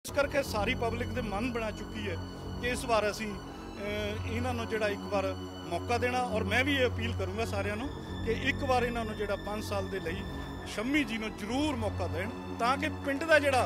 इस करके सारी पब्लिक के मन बना चुकी है कि इस बार असी इन्हों जो एक बार मौका देना। और मैं भी ये अपील करूँगा सारिਆਂ ਨੂੰ कि एक बार इन्हों जो 5 साल के लिए शम्मी जी को जरूर मौका देन ताकि पिंड का जोड़ा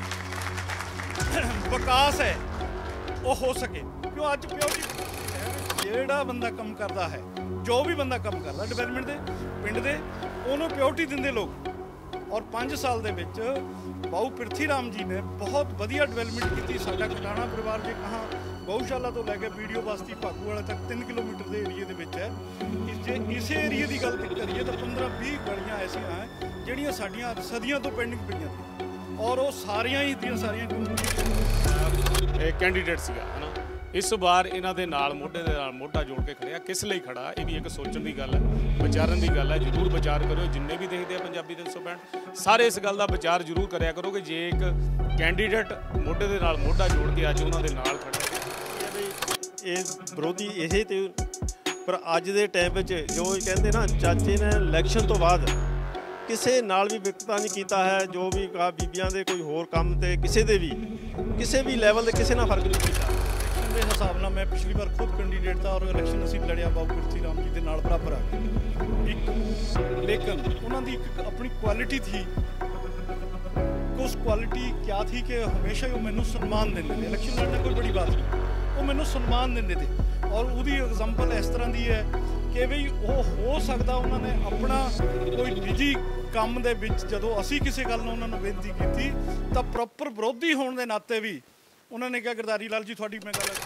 विकास है वो हो सके। क्यों अज प्योरिटी जोड़ा बंदा कम करता है, जो भी बंदा कम करता डिवेलपमेंट के पिंड के उन्होंने प्योरिटी देंगे लोग। और 5 साल के बाऊ पिरथी राम जी ने बहुत वधिया डिवेलपमेंट की। साडा कटाना परिवार जे कहाँ गौशाला तो लैके वीडियो बस्ती भागू वाले तक 3 किलोमीटर के एरिए के है। जे इस एरिए की गल करिए तो 15-20 गलियां ऐसियां हैं जिहड़ियां साडियां सदियों तो पेंडिंग पईयां थी और वो सारियां ही दी सारियां कैंडीडेट सीगा है ना। इस बार इन्हां दे नाल मोढे दे नाल मोढा जोड़ के खड़िया किस लिए खड़ा, ये भी एक सोचण की गल है, विचारन की गल है। जरूर विचार करो, जिन्ने भी देखते हैं पंजाबी 365 सारे इस गल का विचार जरूर करिया करो कि जे एक कैंडीडेट मोढे दे नाल मोढा जोड़ के अज उन्हां दे नाल खड़ा विरोधी इहे ते। पर अज दे टाइम जो कहते ना चाचे ने इलैक्शन तो बाद किसी नाल भी विकता नहीं किया है। जो भी कहा बीबियां दे कोई होर काम ते किसी दे भी किसी भी लैवल दे किसी ना फर्क नहीं किया। के हिसाब नाल मैं पिछली बार खुद कैंडीडेट था और इलैक्शन असीं लड़िया बाबू पिरथी राम जी के नाल बराबर आ गए। लेकिन उन्होंने एक अपनी क्वालिटी थी, उस क्वालिटी क्या थी कि हमेशा वो मैनू सम्मान देंगे थे। इलैक्शन लड़ना कोई बड़ी बात नहीं, वो मैनू सम्मान देंगे थे। और उसकी एग्जाम्पल इस तरह की है कि बई वो हो सकता उन्होंने अपना कोई निजी काम दे विच जदों असीं किसी गल नूं उन्होंने बेनती की तो प्रॉपर विरोधी होने के नाते भी उन्होंने कहा गिरधारी लाल जी थोड़ी मैं गल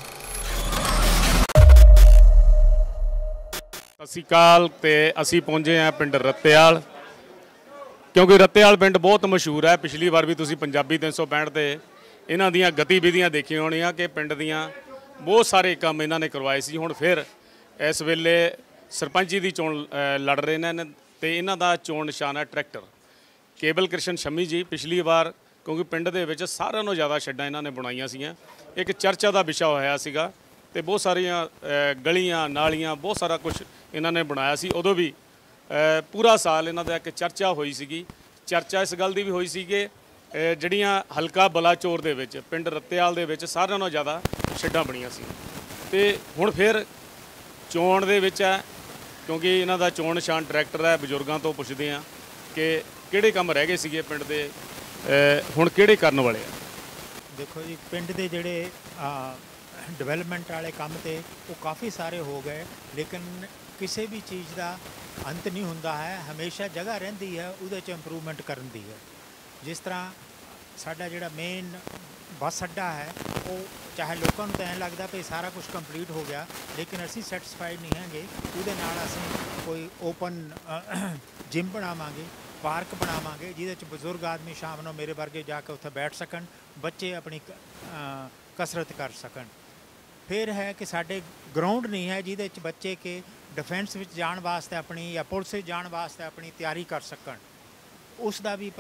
सत श्री अकाल। ते असी पहुंचे हैं पिंड रत्तेआल, क्योंकि रत्तेआल पिंड बहुत मशहूर है। पिछली बार भी तुसी पंजाबी 365 ते इन्हां दीयां गतिविधियां देखियां होणियां कि पिंड दीयां बहुत सारे काम इन्हां ने करवाए सी। हुण फिर इस वेले सरपंची दी चोण लड़ रहे ने ते इन्हां दा चोण निशान है ट्रैक्टर। केवल कृष्ण शम्मी जी पिछली बार क्योंकि पिंड दे विच सारिਆਂ नालों ज़्यादा छड्डां इन्हां ने बनाईयां सीगीਆਂ, एक चर्चा का विषय होया सीगा ते बहुत सारियां गलियां नालियां बहुत सारा कुछ इन्हां ने बनाया सी। उदों भी पूरा साल इन्हां दा एक चर्चा होई सीगी। चर्चा इस गल दी भी होई सी कि ਜਿਹੜੀਆਂ हल्का बलाचौर ਦੇ ਵਿੱਚ ਪਿੰਡ ਰੱਤੇਆਲ ਦੇ ਵਿੱਚ ਸਾਰਿਆਂ ਨਾਲੋਂ ਜ਼ਿਆਦਾ ਛੱਡਾਂ ਬਣੀਆਂ ਸੀ ਤੇ ਹੁਣ ਫਿਰ ਚੋਣ ਦੇ ਵਿੱਚ ਹੈ ਕਿਉਂਕਿ ਇਹਨਾਂ ਦਾ ਚੋਣ ਨਿਸ਼ਾਨ ਟਰੈਕਟਰ ਹੈ। ਬਜ਼ੁਰਗਾਂ ਤੋਂ ਪੁੱਛਦੇ ਆ ਕਿ ਕਿਹੜੇ ਕੰਮ ਰਹਿ ਗਏ ਸੀਗੇ ਪਿੰਡ ਦੇ, ਹੁਣ ਕਿਹੜੇ ਕਰਨ ਵਾਲੇ ਆ। देखो जी पिंड के जोड़े डिवेलपमेंट वाले काम तो वो काफ़ी सारे हो गए, लेकिन किसी भी चीज़ का अंत नहीं होंदा है। हमेशा जगह रहिंदी है उहदे च इंप्रूवमेंट करन दी है। जिस तरह साडा जिहड़ा मेन बस अड्डा है वो चाहे लोगों को तो ऐं लगता भी सारा कुछ कंप्लीट हो गया, लेकिन असी सैटिस्फाइड नहीं हैगे। उहदे नाल असीं कोई ओपन जिम बनावांगे, पार्क बनावांगे जिहदे बजुर्ग आदमी शाम को मेरे वर्गे जाके उत्थे बैठ सकन, बच्चे अपनी कसरत कर सकन। फिर है कि साडे ग्राउंड नहीं है जिहदे बच्चे के डिफेंस में जाण वास्ते अपनी या पुलिस में जाण वास्ते अपनी तैयारी कर सकन। उसका भी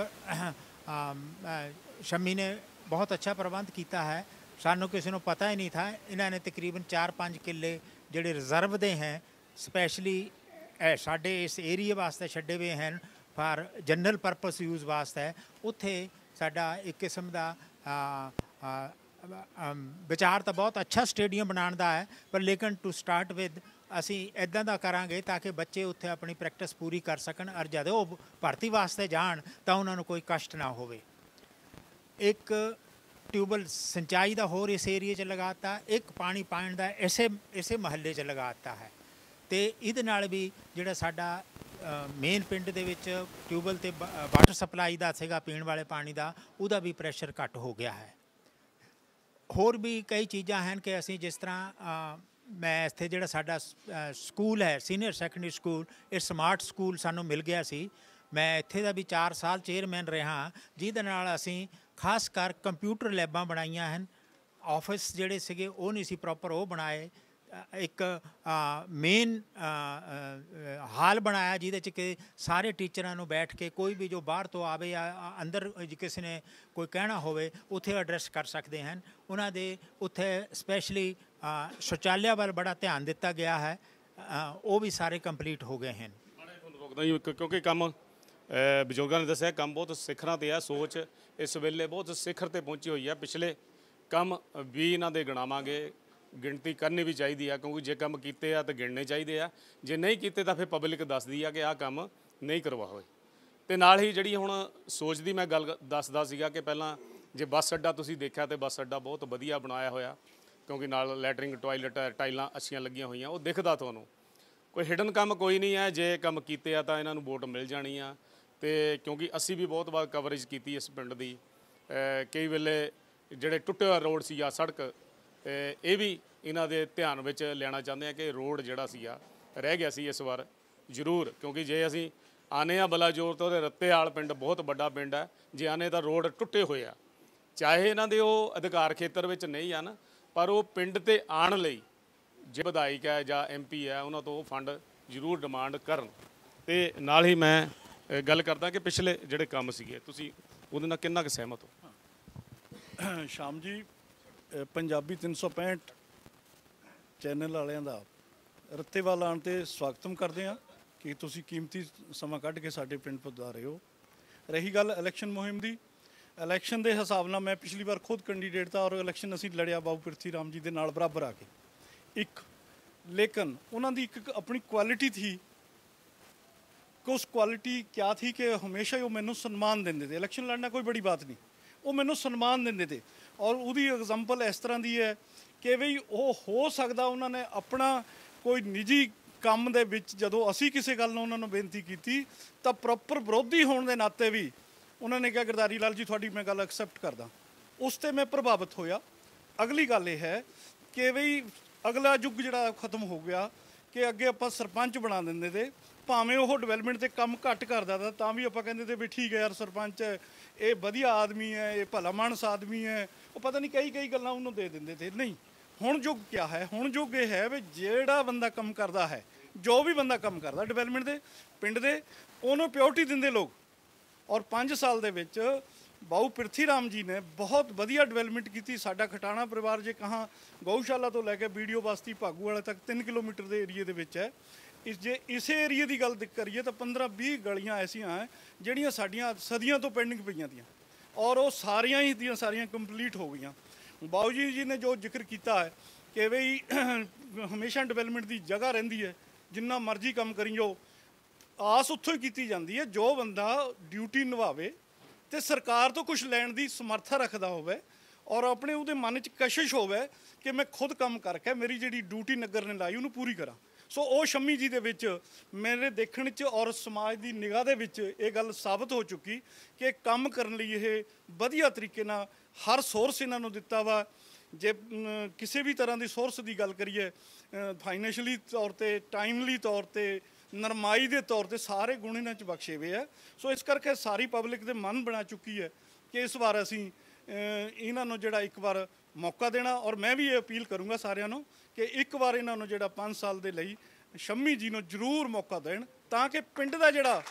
शम्मी ने बहुत अच्छा प्रबंध किया है। सानू किसी को पता ही नहीं था। इन्होंने तकरीबन 4-5 किले जोड़े रिजर्व दे हैं स्पैशली साढ़े इस एरिए वास्ते छड्डे हुए हैं फॉर जनरल परपस यूज़ वास्ते। उत्थे साडा एक किस्म का विचार तो बहुत अच्छा स्टेडियम बनाने का है, पर लेकिन टू स्टार्ट विद असी इदां दा करांगे ताकि बच्चे उत्थे अपनी प्रैक्टिस पूरी कर सकन और जब वो भर्ती वास्ते जाण तो उन्होंने कोई कष्ट ना होवे। एक ट्यूबल सिंचाई का होर इस एरिए च लगाता, एक पानी पाण का इसे महल्ले च लगाता है। तो इहदे नाल भी जिहड़ा साडा मेन पिंड दे विच ट्यूबल ते वाटर सप्लाई का सीगा पीण वाले पानी का, उहदा भी प्रैशर घट हो गया है। होर भी कई चीज़ां हैं कि असी जिस तरह मैं इत्थे जिहड़ा साडा स्कूल है सीनियर सैकेंडरी स्कूल, ये स्मार्ट स्कूल सानू मिल गया सी। मैं इत्थे दा भी 4 साल चेयरमैन रहा, जिहदे नाल असी खास कर कंप्यूटर लैबां बनाईयां हैं। ऑफिस जिहड़े सीगे वो नहीं सी प्रॉपर वो बनाए। एक मेन हाल बनाया जिहदे च कि सारे टीचरां नूं बैठ के कोई भी जो बाहर तो आवे या अंदर किसी ने कोई कहना होवे उत्थे एड्रैस कर सकते हैं। उन्हां दे उत्थे स्पैशली शौचालय वाल बड़ा ध्यान दिता गया है, वो भी सारे कंप्लीट हो गए हैं। रोकदा ही क्योंकि काम ਬਜ਼ੁਰਗਾਂ ਨੇ ਦੱਸਿਆ ਕੰਮ ਬਹੁਤ ਸਿਖਰਾਂ ਤੇ ਆ। ਸੋਚ ਇਸ ਵੇਲੇ ਬਹੁਤ ਸਿਖਰ ਤੇ ਪਹੁੰਚੀ ਹੋਈ ਆ। ਪਿਛਲੇ ਕੰਮ ਵੀ ਇਹਨਾਂ ਦੇ ਗਿਣਾਵਾਂਗੇ, ਗਿਣਤੀ ਕਰਨੀ ਵੀ ਚਾਹੀਦੀ ਆ, ਕਿਉਂਕਿ ਜੇ ਕੰਮ ਕੀਤੇ ਆ ਤਾਂ ਗਿਣਨੇ ਚਾਹੀਦੇ ਆ, ਜੇ ਨਹੀਂ ਕੀਤੇ ਤਾਂ ਫਿਰ ਪਬਲਿਕ ਦੱਸਦੀ ਆ ਕਿ ਆਹ ਕੰਮ ਨਹੀਂ ਕਰਵਾ ਹੋਏ। ਤੇ ਨਾਲ ਹੀ ਜਿਹੜੀ ਹੁਣ ਸੋਚ ਦੀ ਮੈਂ ਗੱਲ ਦੱਸਦਾ ਸੀਗਾ ਕਿ ਪਹਿਲਾਂ ਜੇ ਬੱਸ ਅੱਡਾ ਤੁਸੀਂ ਦੇਖਿਆ ਤੇ ਬੱਸ ਅੱਡਾ ਬਹੁਤ ਵਧੀਆ ਬਣਾਇਆ ਹੋਇਆ, ਕਿਉਂਕਿ ਨਾਲ ਲੈਟਰਿੰਗ, ਟਾਇਲਟ, ਟਾਈਲਾਂ ਅੱਛੀਆਂ ਲੱਗੀਆਂ ਹੋਈਆਂ, ਉਹ ਦਿਖਦਾ ਤੁਹਾਨੂੰ। ਕੋਈ ਹਿਡਨ ਕੰਮ ਕੋਈ ਨਹੀਂ ਹੈ, ਜੇ ਕੰਮ ਕੀਤੇ ਆ ਤਾਂ ਇਹਨਾਂ ਨੂੰ ਵੋਟ ਮਿਲ ਜਾਣੀ ਆ। ਤੇ ਕਿਉਂਕਿ ਅਸੀਂ ਵੀ ਬਹੁਤ ਵਾਰ ਕਵਰੇਜ ਕੀਤੀ ਇਸ ਪਿੰਡ ਦੀ, ਕਈ ਵੇਲੇ ਜਿਹੜੇ ਟੁੱਟੇ ਹੋਏ ਰੋਡ ਸੀ ਜਾਂ ਸੜਕ, ਇਹ ਵੀ ਇਹਨਾਂ ਦੇ ਧਿਆਨ ਵਿੱਚ ਲਿਆਉਣਾ ਚਾਹੁੰਦੇ ਆ ਕਿ ਰੋਡ ਜਿਹੜਾ ਸੀਗਾ ਰਹਿ ਗਿਆ ਸੀ ਇਸ ਵਾਰ ਜ਼ਰੂਰ, ਕਿਉਂਕਿ ਜੇ ਅਸੀਂ ਆਨੇ ਆ ਬਲਾਚੌਰ ਤੋਂ ਰੱਤੇਵਾਲ ਪਿੰਡ ਬਹੁਤ ਵੱਡਾ ਪਿੰਡ ਹੈ, ਜੇ ਆਨੇ ਤਾਂ ਰੋਡ ਟੁੱਟੇ ਹੋਏ ਆ, ਚਾਹੇ ਇਹਨਾਂ ਦੇ ਉਹ ਅਧਿਕਾਰ ਖੇਤਰ ਵਿੱਚ ਨਹੀਂ ਹਨ, ਪਰ ਉਹ ਪਿੰਡ ਤੇ ਆਉਣ ਲਈ ਜੇ ਵਿਧਾਇਕ ਹੈ ਜਾਂ MP ਹੈ ਉਹਨਾਂ ਤੋਂ ਉਹ ਫੰਡ ਜ਼ਰੂਰ ਡਿਮਾਂਡ ਕਰਨ। ਤੇ ਨਾਲ ਹੀ ਮੈਂ ਗੱਲ ਕਰਦਾ ਕਿ ਪਿਛਲੇ ਜਿਹੜੇ ਕੰਮ ਸੀਗੇ ਤੁਸੀਂ ਉਹਦੇ ਨਾਲ ਕਿੰਨਾ ਕੁ ਸਹਿਮਤ ਹੋ? ਸ਼ਾਮ ਜੀ, ਪੰਜਾਬੀ 365 ਚੈਨਲ ਵਾਲਿਆਂ ਦਾ ਰੱਤੇਵਾਲ ਆਉਣ 'ਤੇ ਸਵਾਗਤਮ ਕਰਦੇ ਹਾਂ ਕਿ ਤੁਸੀਂ ਕੀਮਤੀ ਸਮਾਂ ਕੱਢ ਕੇ ਸਾਡੇ ਪਿੰਡ ਪਧਾਰੇ ਹੋ। ਰਹੀ ਗੱਲ ਇਲੈਕਸ਼ਨ ਮੁਹਿੰਮ ਦੀ, ਇਲੈਕਸ਼ਨ ਦੇ ਹਿਸਾਬ ਨਾਲ ਮੈਂ ਪਿਛਲੀ ਵਾਰ ਖੁਦ ਕੈਂਡੀਡੇਟ था ਔਰ ਇਲੈਕਸ਼ਨ ਅਸੀਂ ਲੜਿਆ ਬਾਬੂ ਪ੍ਰਿਥੀ ਰਾਮ ਜੀ ਦੇ ਨਾਲ ਬਰਾਬਰ ਆ ਕੇ ਲੇਕਿਨ ਉਹਨਾਂ ਦੀ ਇੱਕ ਆਪਣੀ ਕੁਆਲਿਟੀ ਥੀ ਕਿ ਉਸ ਕੁਆਲਿਟੀ ਕਿਆ ਥੀ ਕਿ ਹਮੇਸ਼ਾ ਹੀ ਉਹ ਮੈਨੂੰ ਸਨਮਾਨ ਦਿੰਦੇ ਤੇ। ਇਲੈਕਸ਼ਨ ਲੜਨਾ ਕੋਈ ਬੜੀ ਬਾਤ ਨਹੀਂ, ਉਹ ਮੈਨੂੰ ਸਨਮਾਨ ਦਿੰਦੇ ਤੇ। ਔਰ ਉਹਦੀ ਐਗਜ਼ਾਮਪਲ ਇਸ ਤਰ੍ਹਾਂ ਦੀ ਹੈ ਕਿ ਬਈ ਉਹ ਹੋ ਸਕਦਾ ਉਹਨਾਂ ਨੇ ਆਪਣਾ ਕੋਈ ਨਿੱਜੀ ਕੰਮ ਦੇ ਵਿੱਚ ਜਦੋਂ ਅਸੀਂ ਕਿਸੇ ਗੱਲ ਨੂੰ ਉਹਨਾਂ ਨੂੰ ਬੇਨਤੀ ਕੀਤੀ ਤਾਂ ਪ੍ਰੋਪਰ ਵਿਰੋਧੀ ਹੋਣ ਦੇ ਨਾਤੇ ਵੀ ਉਹਨਾਂ ਨੇ ਕਿਹਾ ਗਰਦਾਰੀ ਲਾਲ ਜੀ ਤੁਹਾਡੀ ਮੈਂ ਗੱਲ ਐਕਸੈਪਟ ਕਰਦਾ। ਉਸ 'ਤੇ ਮੈਂ ਪ੍ਰਭਾਵਿਤ ਹੋਇਆ। ਅਗਲੀ ਗੱਲ ਇਹ ਹੈ ਕਿ ਬਈ ਅਗਲਾ ਯੁੱਗ ਜਿਹੜਾ ਖਤਮ ਹੋ ਗਿਆ ਕਿ ਅੱਗੇ ਆਪਾਂ ਸਰਪੰਚ ਬਣਾ ਦਿੰਦੇ ਤੇ, ਭਾਵੇਂ ਉਹ ਡਿਵੈਲਪਮੈਂਟ 'ਤੇ ਕੰਮ ਘੱਟ ਕਰਦਾ ਤਾਂ ਵੀ ਆਪਾਂ ਕਹਿੰਦੇ ਤੇ ਵੀ ਠੀਕ ਹੈ ਯਾਰ ਸਰਪੰਚ ਹੈ, ਇਹ ਵਧੀਆ ਆਦਮੀ ਹੈ, ਇਹ ਭਲਾ ਮਾਨਸ ਆਦਮੀ ਹੈ, ਉਹ ਪਤਾ ਨਹੀਂ ਕਈ ਗੱਲਾਂ ਉਹਨੂੰ ਦੇ ਦਿੰਦੇ ਤੇ। ਨਹੀਂ, ਹੁਣ ਯੁੱਗ ਕਿਆ ਹੈ? ਹੁਣ ਯੁੱਗ ਇਹ ਹੈ ਵੀ ਜਿਹੜਾ ਬੰਦਾ ਕੰਮ ਕਰਦਾ ਹੈ, ਜੋ ਵੀ ਬੰਦਾ ਕੰਮ ਕਰਦਾ ਡਿਵੈਲਪਮੈਂਟ ਦੇ ਪਿੰਡ ਦੇ, ਉਹਨੂੰ ਪਿਓਰਟੀ ਦਿੰਦੇ ਲੋਕ। ਔਰ 5 ਸਾਲ ਦੇ ਵਿੱਚ ਬਾਊ ਪ੍ਰਿਥੀ ਰਾਮ ਜੀ ਨੇ ਬਹੁਤ ਵਧੀਆ ਡਿਵੈਲਪਮੈਂਟ ਕੀਤੀ। ਸਾਡਾ ਖਟਾਣਾ ਪਰਿਵਾਰ ਜੇ ਕਹਾਂ ਗਊਸ਼ਾਲਾ ਤੋਂ ਲੈ ਕੇ ਵੀਡੀਓ ਬਸਤੀ ਭਾਗੂ ਵਾਲੇ ਤੱਕ 3 ਕਿਲੋਮੀਟਰ ਦੇ ਏਰੀਏ ਦੇ ਵਿੱਚ ਹੈ। ਜੇ ਇਸੇ ਏਰੀਏ ਦੀ ਗੱਲ ਕਰੀਏ ਤਾਂ 15-20 ਗਲੀਆਂ ਐਸੀਆਂ ਹੈ ਜਿਹੜੀਆਂ ਸਾਡੀਆਂ ਸਦੀਆਂ ਤੋਂ ਪੈਂਡਿੰਗ ਪਈਆਂ ਤੀਆਂ ਔਰ ਉਹ ਸਾਰੀਆਂ ਹੀ ਦੀਆਂ ਸਾਰੀਆਂ ਕੰਪਲੀਟ ਹੋ ਗਈਆਂ। ਬਾਊ ਜੀ ਨੇ ਜੋ ਜ਼ਿਕਰ ਕੀਤਾ ਹੈ ਕਿ ਬਈ ਹਮੇਸ਼ਾ ਡਿਵੈਲਪਮੈਂਟ ਦੀ ਜਗ੍ਹਾ ਰਹਿੰਦੀ ਹੈ, ਜਿੰਨਾ ਮਰਜ਼ੀ ਕੰਮ ਕਰੀ ਜਾਓ, ਆਸ ਉੱਥੋਂ ਹੀ ਕੀਤੀ ਜਾਂਦੀ ਹੈ ਜੋ ਬੰਦਾ ਡਿਊਟੀ ਨਿਭਾਵੇ ਤੇ ਸਰਕਾਰ ਤੋਂ ਕੁਝ ਲੈਣ ਦੀ ਸਮਰੱਥਾ ਰੱਖਦਾ ਹੋਵੇ ਔਰ ਆਪਣੇ ਉਹਦੇ ਮਨ 'ਚ ਕਸ਼ਿਸ਼ ਹੋਵੇ ਕਿ ਮੈਂ ਖੁਦ ਕੰਮ ਕਰਕੇ ਮੇਰੀ ਜਿਹੜੀ ਡਿਊਟੀ ਨਗਰ ਨੇ ਲਾਈ ਉਹਨੂੰ ਪੂਰੀ ਕਰਾਂ। ਸੋ ਉਹ ਸ਼ੰਮੀ ਜੀ ਦੇ ਵਿੱਚ ਮੇਰੇ ਦੇਖਣ 'ਚ ਔਰ ਸਮਾਜ ਦੀ ਨਿਗਾਹ ਦੇ ਵਿੱਚ ਇਹ ਗੱਲ ਸਾਬਤ ਹੋ ਚੁੱਕੀ ਕਿ ਕੰਮ ਕਰਨ ਲਈ ਇਹ ਵਧੀਆ ਤਰੀਕੇ ਨਾਲ ਹਰ ਸੋਰਸ ਇਹਨਾਂ ਨੂੰ ਦਿੱਤਾ ਵਾ। ਜੇ ਕਿਸੇ ਵੀ ਤਰ੍ਹਾਂ ਦੀ ਸੋਰਸ ਦੀ ਗੱਲ ਕਰੀਏ, ਫਾਈਨੈਂਸ਼ੀਅਲੀ ਤੌਰ 'ਤੇ, ਟਾਈਮਲੀ ਤੌਰ 'ਤੇ, ਨਰਮਾਈ ਦੇ ਤੌਰ 'ਤੇ ਸਾਰੇ ਗੁਣ ਇਹਨਾਂ 'ਚ ਬਖਸ਼ੇ ਹੋਏ ਆ। ਸੋ ਇਸ ਕਰਕੇ ਸਾਰੀ ਪਬਲਿਕ ਦੇ ਮਨ ਬਣਾ ਚੁੱਕੀ ਹੈ ਕਿ ਇਸ ਵਾਰ ਅਸੀਂ ਇਹਨਾਂ ਨੂੰ ਜਿਹੜਾ ਇੱਕ ਵਾਰ ਮੌਕਾ ਦੇਣਾ। ਔਰ ਮੈਂ ਵੀ ਇਹ ਅਪੀਲ ਕਰੂੰਗਾ ਸਾਰਿਆਂ ਨੂੰ ਕਿ ਇੱਕ ਵਾਰ ਇਹਨਾਂ ਨੂੰ ਜਿਹੜਾ 5 ਸਾਲ ਦੇ ਲਈ ਸ਼ੰਮੀ ਜੀ ਨੂੰ ਜ਼ਰੂਰ ਮੌਕਾ ਦੇਣ ਤਾਂ ਕਿ ਪਿੰਡ ਦਾ ਜਿਹੜਾ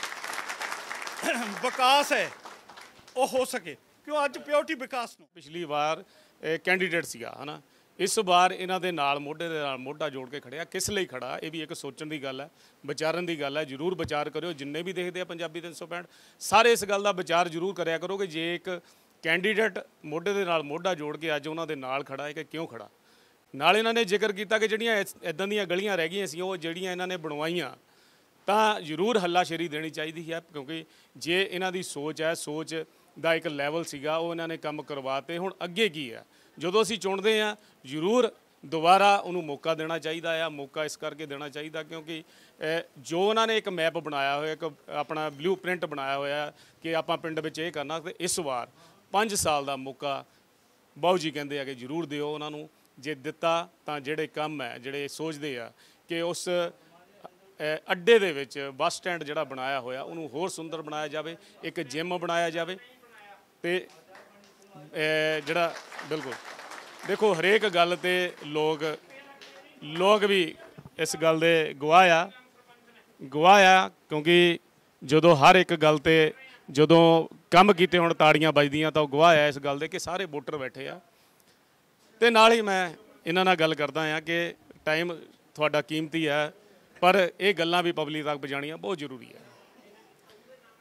ਵਿਕਾਸ ਹੈ ਉਹ ਹੋ ਸਕੇ, ਕਿਉਂ ਅੱਜ ਪਿਓਰਟੀ ਵਿਕਾਸ ਨੂੰ ਪਿਛਲੀ ਵਾਰ ਕੈਂਡੀਡੇਟ ਸੀਗਾ ਹੈ ਨਾ, ਇਸ ਵਾਰ ਇਹਨਾਂ ਦੇ ਨਾਲ ਮੋਢੇ ਦੇ ਨਾਲ ਮੋਢਾ ਜੋੜ ਕੇ ਖੜਿਆ। ਕਿਸ ਲਈ ਖੜਾ, ਇਹ ਵੀ ਇੱਕ ਸੋਚਣ ਦੀ ਗੱਲ ਹੈ, ਵਿਚਾਰਨ ਦੀ ਗੱਲ ਹੈ। ਜ਼ਰੂਰ ਵਿਚਾਰ ਕਰਿਓ, ਜਿੰਨੇ ਵੀ ਦੇਖਦੇ ਆ ਪੰਜਾਬੀ 365 ਸਾਰੇ ਇਸ ਗੱਲ ਦਾ ਵਿਚਾਰ ਜ਼ਰੂਰ ਕਰਿਆ ਕਰੋ ਕਿ ਜੇ ਇੱਕ ਕੈਂਡੀਡੇਟ ਮੋਢੇ ਦੇ ਨਾਲ ਮੋਢਾ ਜੋੜ ਕੇ ਅੱਜ ਉਹਨਾਂ ਦੇ ਨਾਲ ਖੜਾ ਹੈ ਕਿ ਕਿਉਂ ਖੜਾ। ਨਾਲ ਇਹਨਾਂ ਨੇ ਜ਼ਿਕਰ ਕੀਤਾ ਕਿ ਜਿਹੜੀਆਂ ਇੱਦਾਂ ਦੀਆਂ ਗਲੀਆਂ ਰਹਿ ਗਈਆਂ ਸੀ ਉਹ ਜਿਹੜੀਆਂ ਇਹਨਾਂ ਨੇ ਬਣਵਾਈਆਂ ਤਾਂ ਜ਼ਰੂਰ ਹੱਲਾਸ਼ੇਰੀ ਦੇਣੀ ਚਾਹੀਦੀ ਹੈ, ਕਿਉਂਕਿ ਜੇ ਇਹਨਾਂ ਦੀ ਸੋਚ ਹੈ, ਸੋਚ ਦਾ ਇੱਕ ਲੈਵਲ ਸੀਗਾ, ਉਹ ਇਹਨਾਂ ਨੇ ਕੰਮ ਕਰਵਾਤੇ। ਹੁਣ ਅੱਗੇ ਕੀ ਹੈ, ਜਦੋਂ ਅਸੀਂ ਚੁਣਦੇ ਹਾਂ ਜ਼ਰੂਰ ਦੁਬਾਰਾ ਉਹਨੂੰ ਮੌਕਾ ਦੇਣਾ ਚਾਹੀਦਾ ਆ। ਮੌਕਾ ਇਸ ਕਰਕੇ ਦੇਣਾ ਚਾਹੀਦਾ ਕਿਉਂਕਿ ਜੋ ਉਹਨਾਂ ਨੇ ਇੱਕ ਮੈਪ ਬਣਾਇਆ ਹੋਇਆ, ਇੱਕ ਆਪਣਾ ਬਲੂ ਪ੍ਰਿੰਟ ਬਣਾਇਆ ਹੋਇਆ ਕਿ ਆਪਾਂ ਪਿੰਡ ਵਿੱਚ ਇਹ ਕਰਨਾ, ਤੇ ਇਸ ਵਾਰ 5 ਸਾਲ ਦਾ ਮੌਕਾ ਬਾਊ ਜੀ ਕਹਿੰਦੇ ਆ ਕਿ ਜ਼ਰੂਰ ਦਿਓ ਉਹਨਾਂ ਨੂੰ। ਜੇ ਦਿੱਤਾ ਤਾਂ ਜਿਹੜੇ ਕੰਮ ਹੈ, ਜਿਹੜੇ ਸੋਚਦੇ ਆ ਕਿ ਉਸ ਅੱਡੇ ਦੇ ਵਿੱਚ ਬੱਸ ਸਟੈਂਡ ਜਿਹੜਾ ਬਣਾਇਆ ਹੋਇਆ ਉਹਨੂੰ ਹੋਰ ਸੁੰਦਰ ਬਣਾਇਆ ਜਾਵੇ, ਇੱਕ ਜਿਮ ਬਣਾਇਆ ਜਾਵੇ। ਤੇ ਜਿਹੜਾ ਬਿਲਕੁਲ ਦੇਖੋ ਹਰੇਕ ਗੱਲ ਤੇ ਲੋਕ ਵੀ ਇਸ ਗੱਲ ਦੇ ਗਵਾਹ ਆ ਕਿਉਂਕਿ ਜਦੋਂ ਹਰ ਇੱਕ ਗੱਲ ਤੇ ਜਦੋਂ ਕੰਮ ਕੀਤੇ ਹੁਣ ਤਾੜੀਆਂ ਵੱਜਦੀਆਂ ਤਾਂ ਉਹ ਗਵਾਹ ਆ ਇਸ ਗੱਲ ਦੇ ਕਿ ਸਾਰੇ ਵੋਟਰ ਬੈਠੇ ਆ। ਤੇ ਨਾਲ ਹੀ ਮੈਂ ਇਹਨਾਂ ਨਾਲ ਗੱਲ ਕਰਦਾ ਆ ਕਿ ਟਾਈਮ ਤੁਹਾਡਾ ਕੀਮਤੀ ਹੈ, ਪਰ ਇਹ ਗੱਲਾਂ ਵੀ ਪਬਲਿਕ ਤੱਕ ਪਹੁੰਚਾਉਣੀਆਂ ਬਹੁਤ ਜ਼ਰੂਰੀ ਹੈ।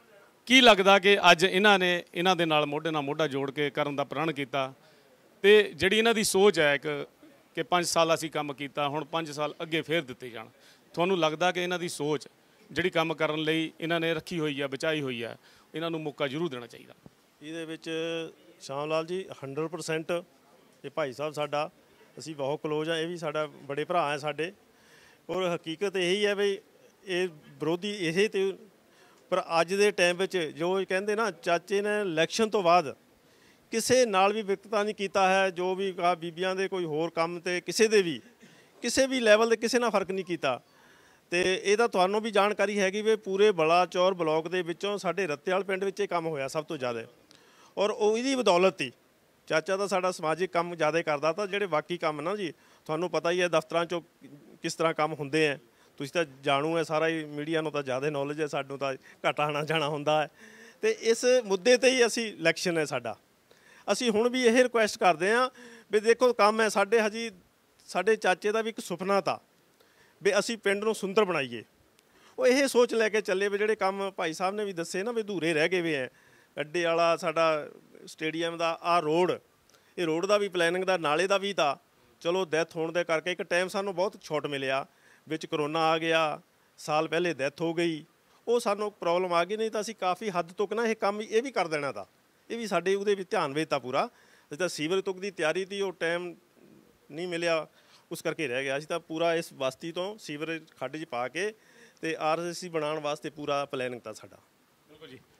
ਕੀ ਲੱਗਦਾ ਕਿ ਅੱਜ ਇਹਨਾਂ ਨੇ ਇਹਨਾਂ ਦੇ ਨਾਲ ਮੋਢਾ ਜੋੜ ਕੇ ਕਰਨ ਦਾ ਪ੍ਰਣ ਕੀਤਾ, ਤੇ ਜਿਹੜੀ ਇਹਨਾਂ ਦੀ ਸੋਚ ਹੈ ਕਿ 5 ਸਾਲ ਅਸੀਂ ਕੰਮ ਕੀਤਾ, ਹੁਣ 5 ਸਾਲ ਅੱਗੇ ਫੇਰ ਦਿੱਤੇ ਜਾਣ, ਤੁਹਾਨੂੰ ਲੱਗਦਾ ਕਿ ਇਹਨਾਂ ਦੀ ਸੋਚ ਜਿਹੜੀ ਕੰਮ ਕਰਨ ਲਈ ਇਹਨਾਂ ਨੇ ਰੱਖੀ ਹੋਈ ਹੈ, ਬਚਾਈ ਹੋਈ ਹੈ, ਇਹਨਾਂ ਨੂੰ ਮੌਕਾ ਜ਼ਰੂਰ ਦੇਣਾ ਚਾਹੀਦਾ? ਇਹਦੇ ਵਿੱਚ ਸ਼ਾਮ ਲਾਲ ਜੀ 100% ਇਹ ਭਾਈ ਸਾਹਿਬ ਸਾਡਾ, ਅਸੀਂ ਬਹੁਤ ਕਲੋਜ਼ ਆ, ਇਹ ਵੀ ਸਾਡਾ ਬੜੇ ਭਰਾ ਹੈ ਸਾਡੇ। ਔਰ ਹਕੀਕਤ ਇਹੀ ਹੈ ਵੀ ਇਹ ਵਿਰੋਧੀ ਇਹ ਤੇ, ਪਰ ਅੱਜ ਦੇ ਟਾਈਮ ਵਿੱਚ ਜੋ ਕਹਿੰਦੇ ਨਾ ਚਾਚੇ ਨੇ ਇਲੈਕਸ਼ਨ ਤੋਂ ਬਾਅਦ ਕਿਸੇ ਨਾਲ ਵੀ ਵਿਤਕਰਾ ਨਹੀਂ ਕੀਤਾ ਹੈ, ਜੋ ਵੀ ਬੀਬੀਆਂ ਦੇ ਕੋਈ ਹੋਰ ਕੰਮ ਤੇ ਕਿਸੇ ਵੀ ਲੈਵਲ 'ਤੇ ਕਿਸੇ ਨਾਲ ਫਰਕ ਨਹੀਂ ਕੀਤਾ। ਤੇ ਇਹਦਾ ਤੁਹਾਨੂੰ ਵੀ ਜਾਣਕਾਰੀ ਹੈਗੀ ਵੀ ਪੂਰੇ ਬਲਾਚੌਰ ਬਲਾਕ ਦੇ ਵਿੱਚੋਂ ਸਾਡੇ ਰੱਤੇਵਾਲ ਪਿੰਡ ਵਿੱਚ ਇਹ ਕੰਮ ਹੋਇਆ ਸਭ ਤੋਂ ਜ਼ਿਆਦਾ, ਔਰ ਉਹ ਇਹਦੀ ਬਦੌਲਤ ਹੀ ਚਾਚਾ ਤਾਂ ਸਾਡਾ ਸਮਾਜਿਕ ਕੰਮ ਜ਼ਿਆਦਾ ਕਰਦਾ ਤਾਂ ਜਿਹੜੇ ਬਾਕੀ ਕੰਮ ਨਾ ਜੀ ਤੁਹਾਨੂੰ ਪਤਾ ਹੀ ਹੈ ਦਫ਼ਤਰਾਂ 'ਚੋਂ ਕਿਸ ਤਰ੍ਹਾਂ ਕੰਮ ਹੁੰਦੇ ਹੈ, ਤੁਸੀਂ ਤਾਂ ਜਾਣੂ ਹੈ ਸਾਰਾ ਹੀ, ਮੀਡੀਆ ਨੂੰ ਤਾਂ ਜ਼ਿਆਦਾ ਨੌਲੇਜ ਹੈ, ਸਾਨੂੰ ਤਾਂ ਘੱਟ ਆਉਣਾ ਜਾਣਾ ਹੁੰਦਾ ਹੈ। ਤੇ ਇਸ ਮੁੱਦੇ ਤੇ ਹੀ ਅਸੀਂ ਇਲੈਕਸ਼ਨ ਹੈ ਸਾਡਾ। ਅਸੀਂ ਹੁਣ ਵੀ ਇਹ ਰਿਕੁਐਸਟ ਕਰਦੇ ਹਾਂ ਵੀ ਦੇਖੋ ਕੰਮ ਹੈ ਸਾਡੇ, ਹਜੀ ਸਾਡੇ ਚਾਚੇ ਦਾ ਵੀ ਇੱਕ ਸੁਪਨਾ ਤਾ ਵੀ ਅਸੀਂ ਪਿੰਡ ਨੂੰ ਸੁੰਦਰ ਬਣਾਈਏ। ਉਹ ਇਹ ਸੋਚ ਲੈ ਕੇ ਚੱਲੇ ਵੀ ਜਿਹੜੇ ਕੰਮ ਭਾਈ ਸਾਹਿਬ ਨੇ ਵੀ ਦੱਸੇ ਨਾ ਵੀ ਅਧੂਰੇ ਰਹਿ ਗਏ ਵੇ ਹੈ, ਅੱਡੇ ਵਾਲਾ ਸਾਡਾ ਸਟੇਡੀਅਮ ਦਾ ਆਹ ਰੋਡ, ਇਹ ਰੋਡ ਦਾ ਵੀ ਪਲੈਨਿੰਗ ਦਾ, ਨਾਲੇ ਦਾ ਵੀ ਤਾਂ ਚਲੋ ਡੈਥ ਹੋਣ ਦੇ ਕਰਕੇ ਇੱਕ ਟਾਈਮ ਸਾਨੂੰ ਬਹੁਤ ਛੋਟ ਮਿਲਿਆ, ਵਿੱਚ ਕਰੋਨਾ ਆ ਗਿਆ, ਸਾਲ ਪਹਿਲੇ ਡੈਥ ਹੋ ਗਈ, ਉਹ ਸਾਨੂੰ ਪ੍ਰੋਬਲਮ ਆ ਗਈ। ਨਹੀਂ ਤਾਂ ਅਸੀਂ ਕਾਫੀ ਹੱਦ ਤੱਕ ਨਾ ਇਹ ਕੰਮ ਇਹ ਵੀ ਕਰ ਦੇਣਾ ਤਾ, ਇਹ ਵੀ ਸਾਡੇ ਉਹਦੇ ਵਿੱਚ ਧਿਆਨ ਵਿੱਚ ਤਾਂ ਪੂਰਾ। ਅਸੀਂ ਤਾਂ ਸੀਵਰ ਤੁਕ ਦੀ ਤਿਆਰੀ ਤੀ, ਉਹ ਟਾਈਮ ਨਹੀਂ ਮਿਲਿਆ, ਉਸ ਕਰਕੇ ਰਹਿ ਗਿਆ। ਅਸੀਂ ਤਾਂ ਪੂਰਾ ਇਸ ਬਸਤੀ ਤੋਂ ਸੀਵਰੇਜ ਖੱਡ 'ਚ ਪਾ ਕੇ ਤੇ RCC ਬਣਾਉਣ ਵਾਸਤੇ ਪੂਰਾ ਪਲੈਨਿੰਗ ਤਾਂ ਸਾਡਾ। ਬਿਲਕੁਲ ਜੀ।